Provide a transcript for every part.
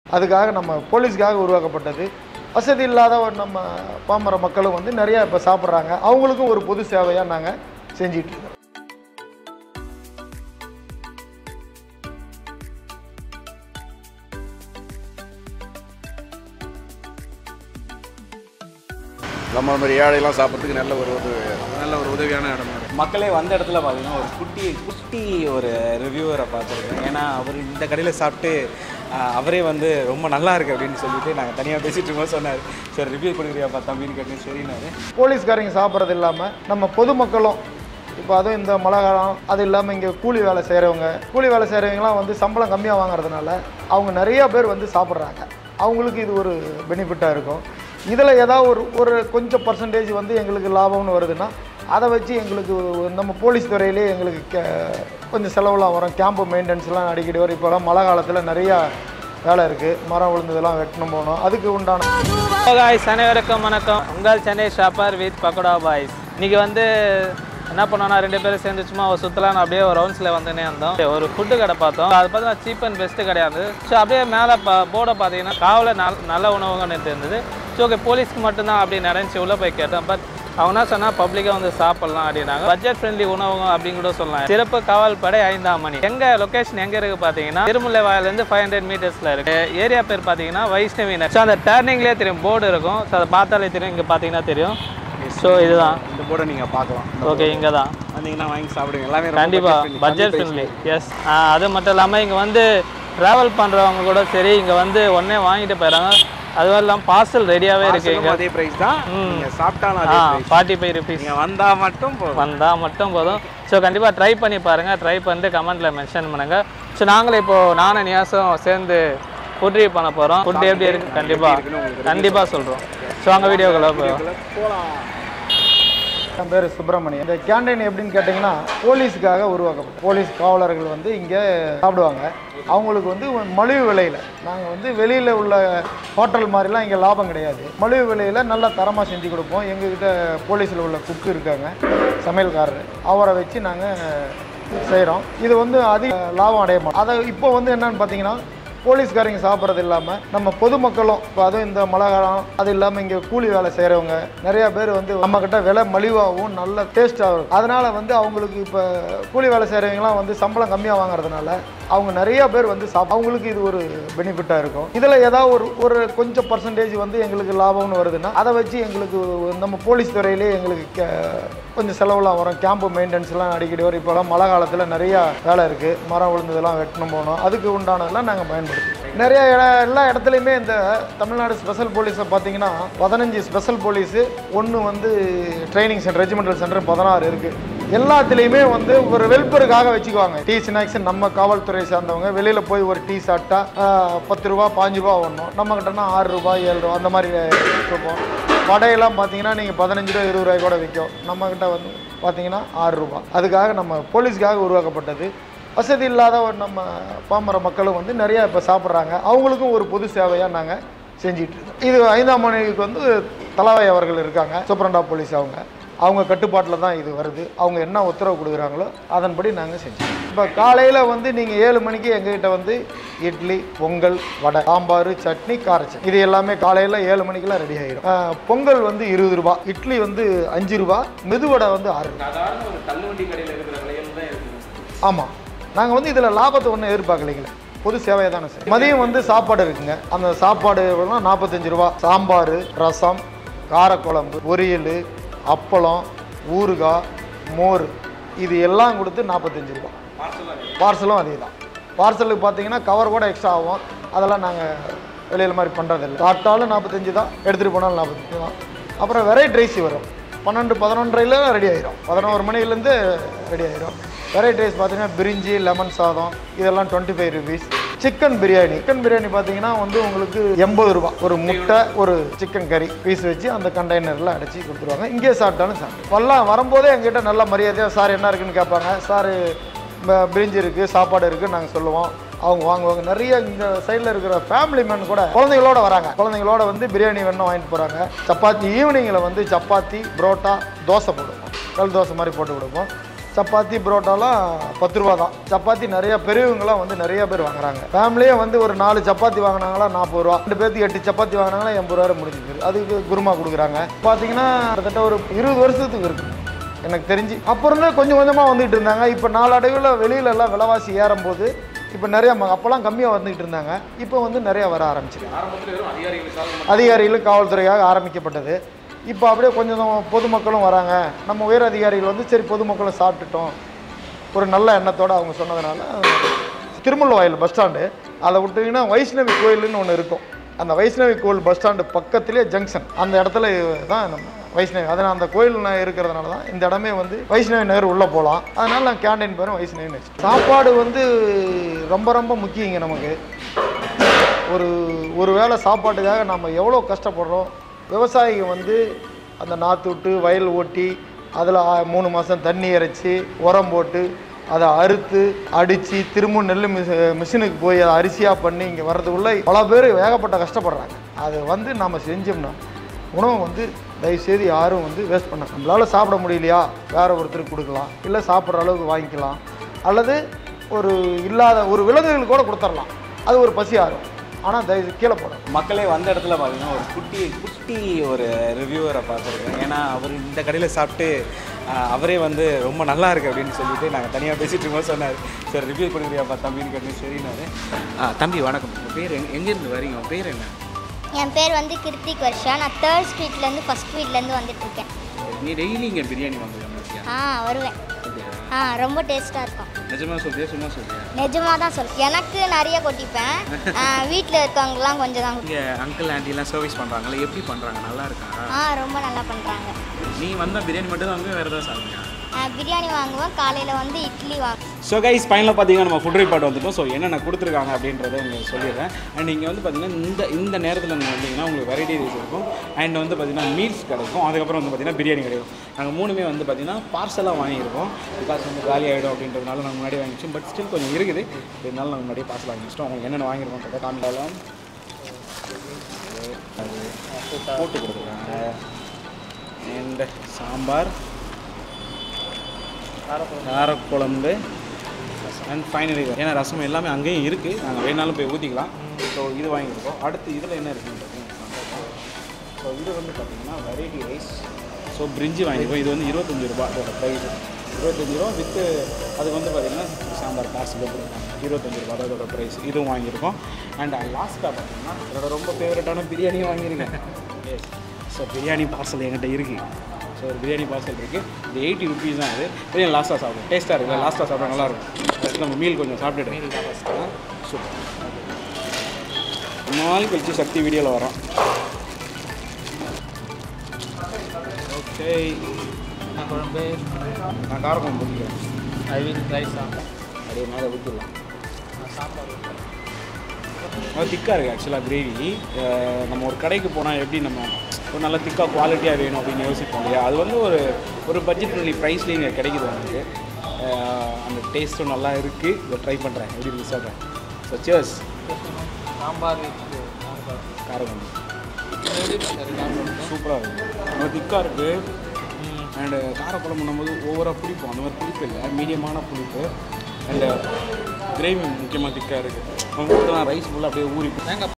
அதுக்காக நம்ம போலீஸ்க்காக உருவாக்கப்பட்டது. வசதி இல்லாத நம்ம பாமர மக்களும் வந்து நிறையா இப்போ சாப்பிட்றாங்க. அவங்களுக்கும் ஒரு பொது சேவையாக நாங்கள் செஞ்சிட்டு இருக்கோம். நம்ம மாதிரி ஏழையெல்லாம் சாப்பிட்றதுக்கு நல்ல ஒரு உதவியான இடம். மக்களே வந்த இடத்துல பார்த்தீங்கன்னா ஒரு குட்டி ஒரு ரிவ்யூவரை பார்த்துருக்கேன். ஏன்னா அவர் இந்த கடையில் சாப்பிட்டு அவரே வந்து ரொம்ப நல்லா இருக்குது அப்படின்னு சொல்லிட்டு நாங்கள் தனியாக பேசிகிட்டு இருக்கோம் சொன்னார். சரி ரிவ்யூ கொடுக்குறியாப்பா தம்பின்னு கேட்டேன். சரினாரு. போலீஸ்காரங்க சாப்பிட்றது இல்லாமல் நம்ம பொதுமக்களும் இப்போ அதுவும் இந்த மழை காலம் அது இல்லாமல் இங்கே கூலி வேலை செய்கிறவங்களாம் வந்து சம்பளம் கம்மியாக வாங்குறதுனால அவங்க நிறையா பேர் வந்து சாப்பிட்றாங்க. அவங்களுக்கு இது ஒரு பெனிஃபிட்டாக இருக்கும். இதில் ஏதாவது ஒரு கொஞ்சம் பர்சன்டேஜ் வந்து எங்களுக்கு லாபம்னு வருதுன்னா அதை வச்சு எங்களுக்கு நம்ம போலீஸ் துறையிலே எங்களுக்கு கொஞ்சம் செலவுலாம் வரும். கேம்பு மெயின்டெனன்ஸ்லாம் அடிக்கடி வரும். இப்போலாம் மழை காலத்தில் நிறையா வேலை இருக்குது. மரம் விழுந்ததெல்லாம் வெட்டணும் போகணும். அதுக்கு உண்டான அனைவருக்கும் வணக்கம். உங்கள் Chennai shopper with pakoda boys. இன்றைக்கி வந்து என்ன பண்ணோன்னா 2 பேரும் சேர்ந்து சும்மா ஒரு சுற்றலான்னு அப்படியே ஒரு ரவுண்ட்ஸில் வந்துனே இருந்தோம். ஒரு ஃபுட்டு கடை பார்த்தோம். அது பார்த்தா சீப் அண்ட் பெஸ்ட்டு கிடையாது. ஸோ அப்படியே மேலே போர்டை பார்த்தீங்கன்னா காவலில் நல்ல உணவகம்னு இருந்தது. ஸோ ஓகே போலீஸ்க்கு மட்டும்தான் அப்படி நடந்துச்சு. உள்ளே போய் கேட்டோம். பட் அவங்க என்ன சொன்னால் பப்ளிக்காக வந்து சாப்பிட்லாம் அப்படின்னாங்க. பட்ஜெட் ஃப்ரெண்ட்லி உணவகம் அப்படின்னு கூட சொல்லலாம். சிறப்பு காவல் படை 5ஆம் மணி. எங்கள் லொக்கேஷன் எங்கே இருக்குது பார்த்தீங்கன்னா திருமுல்லைவாயிலேருந்து 500 மீட்டர்ஸில் இருக்குது. ஏரியா பேர் பார்த்தீங்கன்னா வைஷ்ணவி நகர். ஸோ அந்த டர்னிங்லேயே தெரியும் போர்டு இருக்கும். ஸோ அதை பார்த்தாலே தெரியும். இங்கே பார்த்தீங்கன்னா தெரியும். ஸோ இதுதான் இந்த போர்டை நீங்கள் பார்க்கலாம். ஓகே இங்கே தான் வந்தீங்கன்னா வாங்கி சாப்பிடுங்க. எல்லாமே கண்டிப்பாக பட்ஜெட் ஃப்ரெண்ட்லி. எஸ் அது மட்டும் இல்லாமல் இங்கே வந்து ட்ராவல் பண்ணுறவங்க கூட சரி இங்கே வந்து உடனே வாங்கிட்டு போயிடறாங்க. அதுவும் இல்லாமல் பார்சல் ரெடியாகவே இருக்குது. அதே ப்ரைஸ் தான். நீங்கள் சாப்பிட்டாலும் 45 rupees. நீங்கள் வந்தால் மட்டும் போதும். ஸோ கண்டிப்பாக ட்ரை பண்ணி பாருங்கள். ட்ரை பண்ணிட்டு கமெண்ட்டில் மென்ஷன் பண்ணுங்கள். ஸோ நாங்களே இப்போது நானும் நியாசும் சேர்ந்து ஃபுட் ரிவ்யூ பண்ண போகிறோம். ஃபுட் எப்படி இருக்குது கண்டிப்பாக சொல்கிறோம். ஸோ அங்கே வீடியோக்குள்ளே போகலாம். என் பேர் சுப்பிரமணியம். இந்த கேண்டீன் எப்படின்னு கேட்டிங்கன்னா போலீஸுக்காக உருவாக்கப்படும். போலீஸ் காவலர்கள் வந்து இங்கே சாப்பிடுவாங்க. அவங்களுக்கு வந்து மலிவு விலையில் நாங்கள் வந்து வெளியில் உள்ள ஹோட்டல் மாதிரிலாம் இங்கே லாபம் கிடையாது. மலிவு விலையில் நல்லா தரமாக செஞ்சு கொடுப்போம். எங்ககிட்ட போலீஸில் உள்ள குக்கு இருக்காங்க, சமையல்காரர், அவரை வச்சு நாங்கள் செய்கிறோம். இது வந்து அதிக லாபம் அடைய மாட்டோம். அதை இப்போ வந்து என்னன்னு பார்த்தீங்கன்னா போலீஸ்காரங்க சாப்பிட்றது இல்லாமல் நம்ம பொதுமக்களும் இப்போ அதுவும் இந்த மழை காலம் அது இல்லாமல் இங்கே கூலி வேலை செய்கிறவங்க நிறையா பேர் வந்து நம்மக்கிட்ட விலை மலிவாகவும் நல்ல டேஸ்ட்டாகவும் இருக்கும். அதனால் வந்து அவங்களுக்கு இப்போ கூலி வேலை செய்கிறவங்களாம் வந்து சம்பளம் கம்மியாக வாங்குறதுனால அவங்க நிறையா பேர் வந்து அவங்களுக்கு இது ஒரு பெனிஃபிட்டாக இருக்கும். இதில் ஏதாவது ஒரு கொஞ்சம் பர்சன்டேஜ் வந்து எங்களுக்கு லாபம்னு வருதுன்னா அதை வச்சு எங்களுக்கு நம்ம போலீஸ் துறையிலே எங்களுக்கு கொஞ்சம் செலவுலாம் வரும். கேம்பு மெயின்டெனன்ஸ்லாம் அடிக்கடி வரும். இப்போலாம் மழை காலத்தில் நிறையா வேலை இருக்குது. மரம் விழுந்ததெல்லாம் வெட்டணும் போகணும். அதுக்கு உண்டானதெல்லாம் நாங்கள் பயன்படுத்துவோம். நிறைய எல்லா இடத்துலையுமே இந்த தமிழ்நாடு ஸ்பெஷல் போலீஸை பார்த்தீங்கன்னா 15 ஸ்பெஷல் போலீஸு, 1 வந்து ட்ரைனிங் சென்டர் ரெஜிமெண்டல் சென்டர் 16 இருக்குது. எல்லாத்துலேயுமே வந்து ஒரு வெல்பருக்காக வச்சுக்குவாங்க. டீ ஸ்நாக்ஸ் நம்ம காவல்துறை சார்ந்தவங்க வெளியில் போய் ஒரு டீ சாப்பிட்டா 10 ரூபா 5 ரூபா ஒன்றும், நம்மக்கிட்டனா 6 ரூபா 7 ரூபா அந்த மாதிரி கொடுப்போம். வடையெல்லாம் பார்த்தீங்கன்னா நீங்கள் 15 ரூபா 20 ரூபாய் கூட விற்கும். நம்மக்கிட்ட வந்து பார்த்தீங்கன்னா 6 ரூபா. அதுக்காக நம்ம போலீஸ்க்காக உருவாக்கப்பட்டது. வசதி இல்லாத நம்ம பாமர மக்களும் வந்து நிறையா இப்போ சாப்பிட்றாங்க. அவங்களுக்கும் ஒரு பொது சேவையாக நாங்கள் செஞ்சிட்டு இருக்கோம். இது 5ஆம் மணிக்கு வந்து தலவாய் அவர்கள் இருக்காங்க, சூப்பரண்டா போலீஸ். அவங்க கட்டுப்பாட்டில் தான் இது வருது. அவங்க என்ன உத்தரவு கொடுக்குறாங்களோ அதன்படி நாங்கள் செஞ்சோம். இப்போ காலையில் வந்து நீங்கள் 7 மணிக்கு எங்ககிட்ட வந்து இட்லி, பொங்கல், வடை, சாம்பார், சட்னி, காரச்சட்னி இது எல்லாமே காலையில் 7 மணிக்கெல்லாம் ரெடி ஆகிடும். பொங்கல் வந்து 20 ரூபா, இட்லி வந்து 5 ரூபா, மெதுவடை வந்து 6 ரூபா. ஆமாம், நாங்கள் வந்து இதில் லாபத்தை ஒன்றும் எதிர்பார்க்கலைங்களே, பொது சேவையை தானே சார். மதியம் வந்து சாப்பாடு இருக்குங்க. அந்த சாப்பாடு 45 ரூபா. சாம்பார், ரசம், காரக்குழம்பு, பொரியல், அப்பளம், ஊறுகாய், மோர் இது எல்லாம் கொடுத்து 45 ரூபா. பார்சலும் அதே தான். பார்சலுக்கு பார்த்தீங்கன்னா கவர் கூட எக்ஸ்ட்ரா ஆகும். அதெல்லாம் நாங்கள் வெளியில் மாதிரி பண்ணுறதில்லை. சாப்பிட்டாலும் 45 தான், எடுத்துகிட்டு போனாலும் 45 தான். அப்புறம் வெரைட்டி ரைஸ் வரும். 12, 11:30 ரெடி ஆகிடும். 11 மணிலேருந்து ரெடி ஆகிடும். வெரைட்டி ரைஸ் பார்த்தீங்கன்னா பிரிஞ்சி, லெமன் சாதம் இதெல்லாம் 25 rupees. சிக்கன் பிரியாணி பார்த்தீங்கன்னா வந்து உங்களுக்கு 80 ரூபா. ஒரு முட்டை, ஒரு சிக்கன் கறி பீஸ் வச்சு அந்த கண்டெய்னரில் அடைச்சி கொடுத்துருவாங்க. இங்கே சாப்பிட்டாலும் சாப்பிட்டு வரும்போதே எங்ககிட்ட நல்ல மரியாதையாக சார் என்ன இருக்குன்னு கேட்பாங்க. சார் பிரிஞ்சி இருக்குது, சாப்பாடு இருக்குதுன்னு நாங்கள் சொல்லுவோம். அவங்க வாங்குவாங்க. நிறைய இந்த சைடில் இருக்கிற ஃபேமிலி மேன் கூட குழந்தைங்களோட வராங்க. குழந்தைங்களோட வந்து பிரியாணி வேணும் வாங்கிட்டு போகிறாங்க. சப்பாத்தி ஈவினிங்கில் வந்து சப்பாத்தி, பரோட்டா, தோசை போடுவோம். கல் தோசை மாதிரி போட்டு கொடுப்போம். சப்பாத்தி பரோட்டாலாம் 10 ரூபா தான். சப்பாத்தி நிறைய பெரியவங்களாம் வந்து நிறைய பேர் வாங்குறாங்க. ஃபேமிலியே வந்து ஒரு 4 சப்பாத்தி வாங்கினாங்களா 40 ரூபா, 2 பேருக்கு 8 சப்பாத்தி வாங்கினாங்களா 80 ரூபா முடிஞ்சுது. அதுக்கு குருமா கொடுக்குறாங்க. பார்த்தீங்கன்னா கிட்டத்தட்ட ஒரு 20 வருஷத்துக்கு இருக்குது எனக்கு தெரிஞ்சு. அப்புறம் தான் கொஞ்சம் கொஞ்சமாக வந்துகிட்டு இருந்தாங்க. இப்போ நாளடைவில் வெளியிலலாம் விலைவாசி ஏறும்போது இப்போ நிறையா அப்போல்லாம் கம்மியாக வந்துக்கிட்டு இருந்தாங்க. இப்போ வந்து நிறையா வர ஆரம்பிச்சிருக்கு. அதிகாரிகளும் காவல்துறையாக ஆரம்பிக்கப்பட்டது. இப்போ அப்படியே கொஞ்சம் பொதுமக்களும் வராங்க. நம்ம உயர் அதிகாரிகள் வந்து சரி பொதுமக்களும் சாப்பிட்டுட்டோம் ஒரு நல்ல எண்ணத்தோடு அவங்க சொன்னதுனால. திருமுல்லைவாயில் பஸ் ஸ்டாண்டு அதை விட்டிங்கன்னா வைஷ்ணவி கோயில்னு ஒன்று இருக்கும். அந்த வைஷ்ணவி கோயில் பஸ் ஸ்டாண்டு பக்கத்துலேயே ஜங்ஷன், அந்த இடத்துல தான் நம்ம வைஷ்ணவி. அதனால் அந்த கோயில் இருக்கிறதுனால தான் இந்த இடமே வந்து வைஷ்ணவி நகர் உள்ளே போகலாம். அதனால் நான் கேண்டீன் பேரும் வைஷ்ணவி நகர். சாப்பாடு வந்து ரொம்ப ரொம்ப முக்கியங்க நமக்கு. ஒரு வேளை சாப்பாட்டுக்காக நம்ம எவ்வளோ கஷ்டப்படுறோம். விவசாயிங்க வந்து அந்த நாற்று விட்டு வயல் ஓட்டி அதில் 3 மாதம் தண்ணி இறைச்சி உரம் போட்டு அதை அறுத்து அடித்து திரும்ப நெல் மிஷினுக்கு போய் அதை அரிசியாக பண்ணி இங்கே வர்றதுக்குள்ளே பல பேர் ஏகப்பட்ட கஷ்டப்படுறாங்க. அது வந்து நம்ம செஞ்சோம்னா உணவு வந்து தயவுசெய்து யாரும் வந்து வேஸ்ட் பண்ண. நம்மளால் சாப்பிட முடியலையா வேறு ஒருத்தருக்கு கொடுக்கலாம், இல்லை சாப்பிட்ற அளவுக்கு வாங்கிக்கலாம், அல்லது ஒரு இல்லாத ஒரு விலங்குகளுக்கு கூட கொடுத்துடலாம். அது ஒரு பசி ஆகும். ஆனால் தயவு கீழே போடும். மக்களே வந்த இடத்துல பார்த்தீங்கன்னா ஒரு குட்டி ஒரு ரிவ்யூவரை பார்த்துருக்கேன். ஏன்னா அவர் இந்த கடையில் சாப்பிட்டு அவரே வந்து ரொம்ப நல்லா இருக்குது அப்படின்னு சொல்லிட்டு நாங்கள் தனியாக பேசிகிட்டு இருக்கோம் சொன்னார். சரி ரிவ்யூ கொடுக்குறியாப்பா தம்பின்னு கேட்டு சரினாரு. தம்பி வணக்கம், உங்கள் பேர் எங்கேருந்து வரீங்க? உங்கள் பேர் என்ன? என் பேர் வந்து கிருத்திக் வர்ஷா. நான் 3rd ஸ்ட்ரீட்லேருந்து 1st ஸ்ட்ரீட்லேருந்து வந்துட்டுருக்கேன். நீ டெய்லி இங்கே பிரியாணி வாங்குவேன்? வருவேன். ரொம்ப டேஸ்ட்டாக இருக்கும். நிஜமாக சொல்றியா சும்மா சொல்றியா? நிஜமாக தான் சொல்லுவேன். எனக்கு நிறைய கொட்டிப்பேன். வீட்டில் இருக்கவங்கலாம் கொஞ்சம் தான். இங்கே அங்கிள் ஆண்டிலாம் சர்வீஸ் பண்ணுறாங்களே, எப்படி பண்ணுறாங்க? நல்லா இருக்கா? ரொம்ப நல்லா பண்ணுறாங்க. நீ வந்தால் பிரியாணி மட்டும் தான் வாங்குவேன், வேறு ஏதாவது சாப்பிடுங்க? பிரியாணி வாங்குவேன், காலையில் வந்து இட்லி வாங்குவேன். ஸோ கைஸ் ஃபைனலாக பார்த்தீங்கன்னா நம்ம ஃபுட் ரிப்போர்ட் வந்துட்டோம். ஸோ என்னென்ன கொடுத்துருக்காங்க அப்படின்றத உங்களுக்கு சொல்லிடுறேன். அண்ட் இங்கே வந்து பார்த்தீங்கன்னா இந்த நேரத்தில் நீங்கள் வந்தீங்கன்னா உங்களுக்கு வெரைட்டி ரைஸ் இருக்கும். அண்ட் வந்து பார்த்தீங்கன்னா மீல்ஸ் கிடைக்கும். அதுக்கப்புறம் வந்து பார்த்தீங்கன்னா பிரியாணி கிடைக்கும். நாங்கள் 3மே வந்து பார்த்தீங்கன்னா பார்சலாக வாங்கியிருக்கோம். பிகாஸ் வந்து காலி ஆகிடும் அப்படின்றதுனால நாங்கள் முன்னாடி வாங்கிச்சோம். பட் ஸ்டில் கொஞ்சம் இருக்குது, இருந்தாலும் நாங்கள் முன்னாடியே பார்சல் வாங்கிச்சிட்டோம். உங்களுக்கு என்னென்ன வாங்கியிருக்கோம் காமிட்டாலும் போட்டு கொடுத்துருக்காங்க. அண்ட் சாம்பார், காரக்குழம்பு அண்ட் ஃபைனலி ஏன்னா ரசம் எல்லாமே அங்கேயும் இருக்குது, நாங்கள் வேணாலும் போய் ஊற்றிக்கலாம். ஸோ இது வாங்கியிருக்கோம். அடுத்து இதில் என்ன இருக்குன்னு பார்த்தீங்கன்னா, ஸோ இது வந்து பார்த்திங்கன்னா வெரைட்டி ரைஸ். ஸோ பிரிஞ்சி வாங்கியிருக்கோம். இது வந்து 25 ரூபா அதோட ப்ரைஸ். 25 ரூபா வித்து அதுக்கு வந்து பார்த்திங்கன்னா சாம்பார் பார்சல் கொடுக்குறாங்க. 25 ரூபா அதோட ப்ரைஸ். இதுவும் வாங்கியிருக்கோம். அண்ட் லாஸ்ட்டாக பார்த்திங்கன்னா என்னோட ரொம்ப ஃபேவரட்டான பிரியாணியும் வாங்கியிருக்கேன். எஸ், ஸோ பிரியாணி பார்சல் என்கிட்ட இருக்குது. ஸோ ஒரு பிரியாணி பார்சல் இருக்குது. இது 80 ருபீஸ் தான். இது பிரியாணி லாஸ்ட்டாக சாப்பிடும், டேஸ்ட்டாக இருக்குது. லாஸ்ட்டாக சாப்பிட நல்லாயிருக்கும். ஃபஸ்ட்டு நம்ம மீல் கொஞ்சம் சாப்பிட்டுட்டு மீல் தான் ஃபஸ்ட்டு. சூப்பர். ரொம்ப நாள் கழிச்சு சக்தி வீடியோவில் வரோம். ஓகே, நான் குழம்பு நான் காரக்குழம்பு பிடிக்கிறேன். I will try sambar. அப்படியே மேலே ஊற்றிடலாம். சாம்பார் அது திக்காக இருக்குது ஆக்சுவலாக கிரேவி. நம்ம ஒரு கடைக்கு போனால் எப்படி நம்ம ஒரு நல்ல திக்காக குவாலிட்டியாக வேணும் அப்படின்னு யோசிப்போம் இல்லையா, அது வந்து ஒரு பட்ஜெட் ஃப்ரெண்ட்லி ப்ரைஸ்லேயும் இங்கே கிடைக்குது உங்களுக்கு. அந்த டேஸ்ட்டும் நல்லா இருக்குது. இதை ட்ரை பண்ணுறேன், எப்படி இருக்கு சொல்கிறேன். So cheers. சாம்பார் காரக்குழம்பு சூப்பராக இருக்குது, நல்லா திக்காக இருக்குது. அண்டு காரக்குழம்புன்னும் போது ஓவராக புளிப்போம், அந்த மாதிரி புளிப்பு இல்லை, மீடியமான புளிப்பு. அண்டு கிரேவி முக்கியமாக திக்காக இருக்குது. உங்களுக்கு தான் ரைஸ் ஃபுல்லாக அப்படியே ஊறிப்போம்.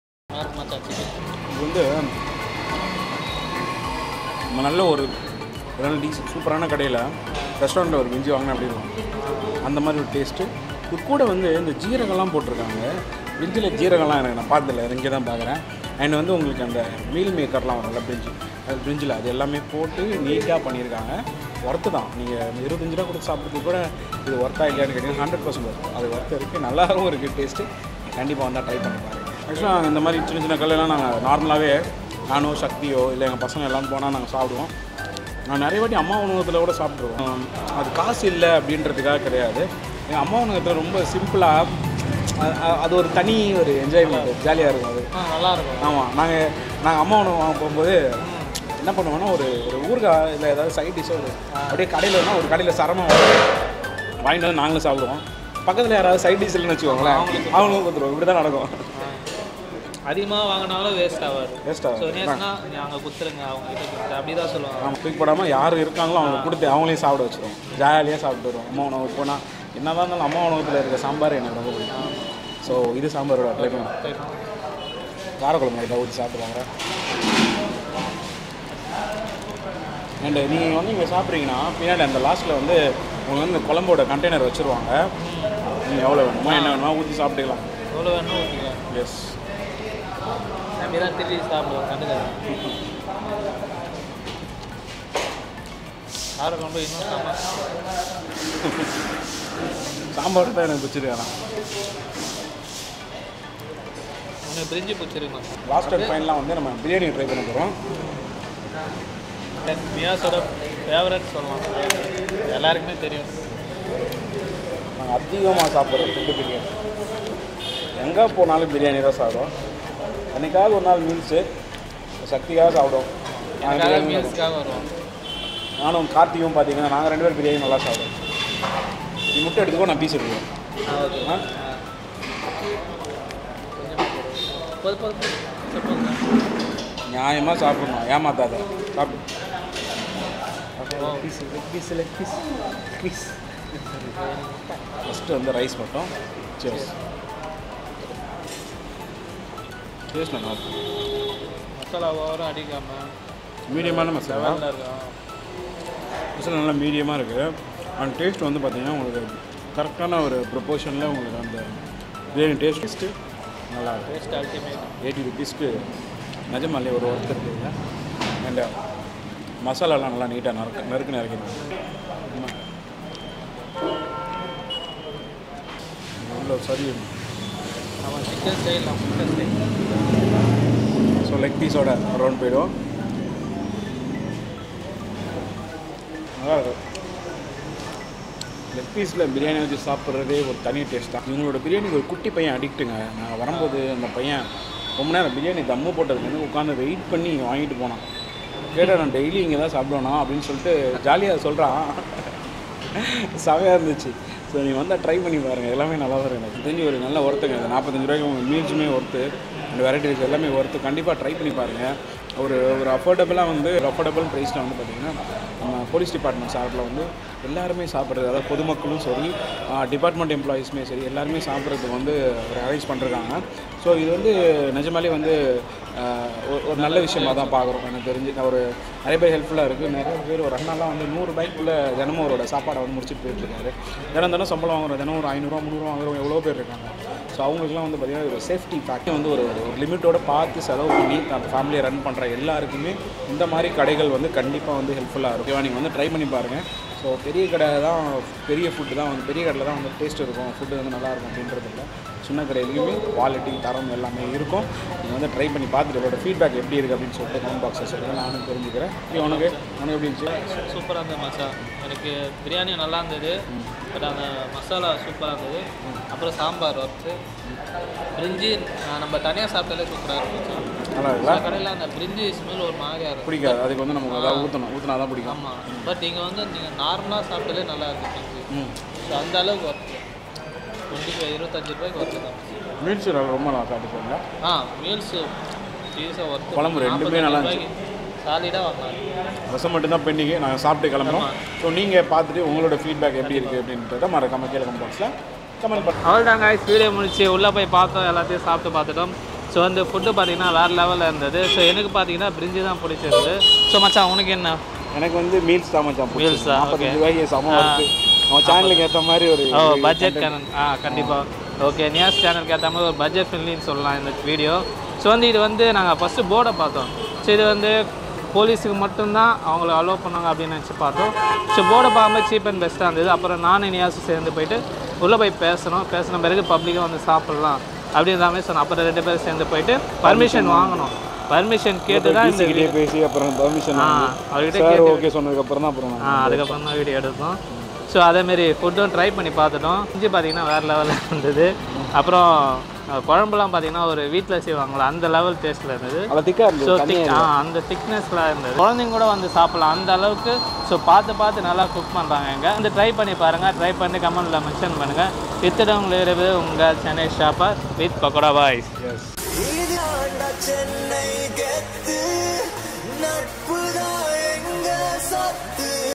இது வந்து நம்ம நல்ல ஒரு இதெல்லாம் டீசென்ட் சூப்பரான கடையில் ரெஸ்டாரண்ட்டில் ஒரு பிரிஞ்சி வாங்கினா அப்படி இருக்கும் அந்த மாதிரி ஒரு டேஸ்ட்டு. இது கூட வந்து இந்த ஜீரகம்லாம் போட்டிருக்காங்க. பிரிஞ்சில் ஜீரகம்லாம் எனக்கு நான் பார்த்ததில்ல, இங்கே தான் பார்க்குறேன். அண்ட் வந்து உங்களுக்கு அந்த மீல் மேக்கர்லாம் வரும்ல பிரிஞ்சில் அது எல்லாமே போட்டு நீட்டாக பண்ணியிருக்காங்க. ஒர்த்து தான். நீங்கள் 25 ரூபா கொடுத்து சாப்பிட்றதுக்கு கூட இது ஒர்த்தா இல்லையான்னு கேட்டிங்கன்னா 100% ஒர்த்து. அது ஒர்த்து இருக்குது, நல்லாவும் இருக்குது டேஸ்ட்டு. கண்டிப்பாக வந்தால் ட்ரை பண்ணி பாருங்கள். ஆக்சுவலாக இந்த மாதிரி சின்ன சின்ன கடையெல்லாம் நாங்கள் நார்மலாகவே நானோ சக்தியோ இல்லை எங்கள் பசங்க எல்லாம் போனால் நாங்கள் சாப்பிடுவோம். நான் நிறைய வாட்டி அம்மா உணவகத்தில் கூட சாப்பிட்ருவோம். அது காசு இல்லை அப்படின்றதுக்காக கிடையாது. எங்கள் அம்மா உணவகத்தில் ரொம்ப சிம்பிளாக அது ஒரு தனி ஒரு என்ஜாய்மெண்ட், ஜாலியாக இருக்கும். அது நல்லாயிருக்கும். ஆமாம், நாங்கள் அம்மா உணவகம் போகும்போது என்ன பண்ணுவோன்னா ஒரு ஊறுகாய் இல்லை ஏதாவது சைட் டிஷ்ஷோ அப்படியே கடையில் வேணால் ஒரு கடையில் சரமாக வாங்கிட்டு வந்து நாங்களும் சாப்பிடுவோம். பக்கத்தில் யாராவது சைட் டிஷ் இல்லைன்னு வச்சுக்கோங்களேன், அவங்களும் கொடுத்துருவோம். இப்படி தான் நடக்கும். அதிகமாக வாங்கினாலும் வேஸ்ட் ஆகாது. வேஸ்ட் ஆகும். சொன்னீங்கன்னா அங்கே கொடுத்துருங்க, அவங்க கிட்ட கொடுத்து அப்படி தான் சொல்லுவாங்க. நம்ம தூக்கி போடாமல் யார் இருக்காங்களோ அவங்க கொடுத்து அவங்களையும் சாப்பிட வச்சுருவோம். ஜாலியாக சாப்பிட்டு வருவோம். அம்மா உணவு போனால் என்ன தான் இருந்தாலும் அம்மா உணவகத்தில் இருக்க சாம்பார் எனக்கு ரொம்ப பிடிக்கும். ஸோ இது சாம்பாரோட ட்ரை பண்ணுவோம். காரக்குழம்பு லைட்டாக ஊற்றி சாப்பிடுவாங்க. அண்டு நீங்கள் வந்து இங்கே சாப்பிட்றீங்கன்னா பின்னாடி அந்த லாஸ்ட்டில் வந்து உங்களுக்கு வந்து இந்த குழம்போட கண்டெய்னர் வச்சுருவாங்க. நீங்கள் எவ்வளோ வேணுமோ என்ன வேணுமோ ஊற்றி சாப்பிட்டுக்கலாம். எவ்வளோ வேணும் ஊற்றிக்கலாம். எஸ், அப்படி தான் திருப்பி சாப்பிடுவோம். கண்டுக்காது. காரக்குழம்பு இன்னும் சாம்பார் தான் எனக்கு பிடிச்சிருக்கேன். எனக்கு பிரிஞ்சு பிடிச்சிருக்கணும். லாஸ்ட் அண்ட் ஃபைனலாக வந்து நம்ம பிரியாணி ட்ரை பண்ண போகிறோம். மியாஸோட ஃபேவரட் சொல்லலாம், எல்லாருக்குமே தெரியும். நாங்கள் அதிகமாக சாப்பிட்றோம் ஃபுட்டு பிரியாணி. எங்கே போனாலும் பிரியாணி தான் சாப்பிடுவோம். அன்றைக்காவது ஒரு நாள் மீல்ஸு சக்திக்காக சாப்பிடுவோம். நாங்கள் மீல்ஸுக்காக வருவோம். நானும் கார்த்தியும் பார்த்தீங்கன்னா நாங்கள் 2 பேரும் பிரியாணி நல்லா சாப்பிடுவோம். நீ முட்டை எடுத்துக்கோ, நான் பீஸ் எடுத்துக்குவோம். நியாயமாக சாப்பிடணும், ஏமாத்தாத சாப்பிடு. ஃபஸ்ட்டு வந்து ரைஸ் மட்டும். சரி, டேஸ்ட் நல்லா இருக்கும். மசாலா ஓவராக அடிக்காமல் மீடியமான மசாலா இருக்கும். மசாலா நல்லா மீடியமாக இருக்குது. அண்ட் டேஸ்ட் வந்து பார்த்திங்கன்னா உங்களுக்கு கரெக்டான ஒரு ப்ரொப்போர்ஷனில் உங்களுக்கு அந்த பிரியாணி டேஸ்ட்டு நல்லா இருக்கும். Taste ultimate. 80 rupeesக்கு நிஜமாலே ஒரு ஒர்த் இருக்குதுங்க. அண்ட் மசாலாலாம் நல்லா நீட்டாக நறுக்குன்னு இறக்கிடுங்க. இவ்வளோ சரி. நம்ம சிக்கன் ஸ்டைல் முட்டை ஸ்டைல். ஸோ லெக் பீஸோட ரவுண்ட் போயிடும். நல்லா இருக்கும். லெக் பீஸில் பிரியாணி வச்சு சாப்பிட்றதே ஒரு தனி டேஸ்ட் தான். இவங்களோட பிரியாணிக்கு ஒரு குட்டி பையன் அடிக்ட்டுங்க. நான் வரும்போது அந்த பையன் ரொம்ப நேரம் பிரியாணி தம்மு போட்டதுக்கு வந்து உட்காந்து வெயிட் பண்ணி வாங்கிட்டு போனான். கேட்டால் நான் டெய்லி இங்கே தான் சாப்பிடுவேண்ணா அப்படின்னு சொல்லிட்டு ஜாலியாக சொல்கிறான். செமையாக இருந்துச்சு. ஸோ நீங்கள் வந்தால் ட்ரை பண்ணி பாருங்கள், எல்லாமே நல்லா வரும். எனக்கு தெரிஞ்சு ஒரு நல்ல ஒர்த்துங்க. அந்த 45 ரூபாய்க்கு உங்கள் மீல்ஸுமே ஒர்த்து, அந்த வெரைட்டிஸ் எல்லாமே ஒர்த்து. கண்டிப்பாக ட்ரை பண்ணி பாருங்கள். ஒரு அஃபோர்டபுளாக வந்து ஒரு அஃபோர்டபுள் ப்ரைஸில் வந்து பார்த்திங்கன்னா நம்ம போலீஸ் டிபார்ட்மெண்ட் சார்பில் வந்து எல்லாருமே சாப்பிட்றது, அதாவது பொதுமக்களும் சரி டிபார்ட்மெண்ட் எம்ப்ளாயீஸுமே சரி எல்லாருமே சாப்பிட்றதுக்கு வந்து ஒரு அரேஞ்ச் பண்ணிருக்காங்க. ஸோ இது வந்து நிஜமாலே வந்து ஒரு நல்ல விஷயமாக தான் பார்க்குறோம். எனக்கு தெரிஞ்சு ஒரு நிறைய பேர் ஹெல்ப்ஃபுல்லாக இருக்குது. நிறைய பேர் ஒரு அண்ணாலாம் வந்து 100 ரூபாய்க்குள்ளே தினமும் அவரோட சாப்பாடை வந்து முடிச்சுட்டு போயிட்டுருக்காரு. தினம் சம்பளம் வாங்குறோம், தினம் ஒரு 500 ரூபா 300 ரூபா வாங்குறவங்க எவ்வளோ பேர் இருக்காங்க. ஸோ அவங்களுக்குலாம் வந்து பார்த்திங்கன்னா ஒரு சேஃப்டி ஃபேக்டர் வந்து ஒரு லிமிட்டோடு பார்த்து செலவு பண்ணி அந்த ஃபேமிலியை ரன் பண்ணுற எல்லாருக்குமே இந்த மாதிரி கடைகள் வந்து கண்டிப்பாக வந்து ஹெல்ப்ஃபுல்லாக இருக்கும். நீங்கள் வந்து ட்ரை பண்ணி பாருங்கள். ஸோ பெரிய கடை தான், பெரிய ஃபுட்டு தான் வந்து பெரிய கடையில் தான் வந்து டேஸ்ட் இருக்கும், ஃபுட்டு வந்து நல்லாயிருக்கும் அப்படின்றது இல்லை. சின்ன கடையிலையுமே குவாலிட்டி தரம் எல்லாமே இருக்கும். நீங்கள் வந்து ட்ரை பண்ணி பார்த்துட்டு இதோட ஃபீட்பேக் எப்படி இருக்குது அப்படின்னு சொல்லிட்டு கமெண்ட் பாக்ஸில் சொல்லுங்கள், நானும் தெரிஞ்சுக்கிறேன். உனக்கு எப்படி இருந்துச்சு? சூப்பராக இருந்தது மசாலா. எனக்கு பிரியாணி நல்லா இருந்தது, பட் அந்த மசாலா சூப்பராக இருந்தது. அப்புறம் சாம்பார் ஒர்த்து. பிரிஞ்சி நம்ம தனியாக சாப்பிட்டாலே சூப்பராக இருந்துச்சு. நல்லா இருக்குல்ல? கடையில் அந்த பிரிஞ்சி ஸ்மெல் ஒரு மாதிரியாக இருக்கும், பிடிக்காது. அதுக்கு வந்து நமக்கு அதாவது ஊற்றினா தான் பிடிக்கும். ஆமாம், பட் இங்கே வந்து நீங்கள் நார்மலாக சாப்பிட்டாலே நல்லா இருந்துச்சு. ஸோ அந்த அளவுக்கு ஒர்த்து. 25 ரூபாய்க்கு ஒர்த்து தான். மீல்ஸ் ரொம்ப நல்லா சாப்பிட்டுருங்க. மீல்ஸு சீரியஸாக ஒர்த்து. குழம்பு ரெண்டுமே நல்லா இருந்துச்சு. சாலிடாக வாங்கலாம். ரசம் மட்டும்தான் பெண்டிங்கு, நாங்கள் சாப்பிட்டு கிளம்புறோம். ஸோ நீங்கள் பார்த்துட்டு உங்களோட ஃபீட்பேக் எப்படி இருக்குது அப்படின்றத மறக்காம கீழே கமெண்ட் பாக்ஸில் கமெண்ட் பண்ணுங்கள். அவ்வளோதாங்க, வீடியோ முடிச்சு உள்ளே போய் பார்த்தோம், எல்லாத்தையும் சாப்பிட்டு பார்த்துட்டோம். ஸோ வந்து ஃபுட்டு பார்த்தீங்கன்னா வேறு லெவலில் இருந்தது. ஸோ எனக்கு பார்த்தீங்கன்னா பிரிஞ்சி தான் பிடிச்சிருந்தது. ஸோ மச்சான் உனக்கு என்ன? எனக்கு வந்து மீல்ஸ் தான் மச்சான் Meals தான், okay. 45 ரூபாய்க்கு சம வருது அவன் சேனலுக்கு ஏற்ற மாதிரி ஒரு பட்ஜெட் கண்டிப்பாக ஓகே நியாஸ் சேனலுக்கு ஏற்ற மாதிரி ஒரு பட்ஜெட் ஃப்ரெண்ட்லின்னு சொல்லலாம் இந்த வீடியோ. ஸோ வந்து இது வந்து நாங்கள் ஃபஸ்ட்டு போர்டை பார்த்தோம். ஸோ இது வந்து போலீஸுக்கு மட்டும்தான் அவங்கள அலோவ் பண்ணாங்க அப்படின்னு நினச்சி பார்த்தோம். ஸோ போர்டை பார்க்கும்போது சீப் அண்ட் பெஸ்ட்டாக இருந்தது. அப்புறம் நானும் நியாஸும் சேர்ந்து போயிட்டு உள்ளே போய் பேசின பிறகு பப்ளிக்காக வந்து சாப்பிட்லாம் அப்படின்ற மாதிரி சொன்னோம். அப்புறம் 2 பேரும் சேர்ந்து போயிட்டு பர்மிஷன் வாங்கணும். பர்மிஷன் கேட்டு தான் இந்த வீடியோ பேசி அப்புறம் பர்மிஷன் அவர்கிட்ட சார் கேட்டு ஓகே சொன்னதுக்கப்புறம் தான் அப்புறம் அதுக்கப்புறம் தான் வீடியோ எடுத்தோம். ஸோ அதேமாரி ஃபுட்டும் ட்ரை பண்ணி பார்த்துட்டோம். இஞ்சி பார்த்தீங்கன்னா வேறு லெவலில் இருந்தது. அப்புறம் குழம்புலாம் பார்த்தீங்கன்னா ஒரு வீட்டில் செய்வாங்களா அந்த லெவல் டேஸ்ட்டில் இருந்தது. ஸோ அந்த திக்னஸ்லாம் இருந்தது. குழந்தைங்க கூட வந்து சாப்பிட்லாம் அந்த அளவுக்கு. ஸோ பார்த்து நல்லா குக் பண்ணுறாங்க. இங்கே வந்து ட்ரை பண்ணி பாருங்கள். ட்ரை பண்ணி கமெண்ட்டில் மென்ஷன் பண்ணுங்கள். இத்தனை உங்களுக்கு உங்கள் Chennai shopper with pakoda boys. Chennai கெத்து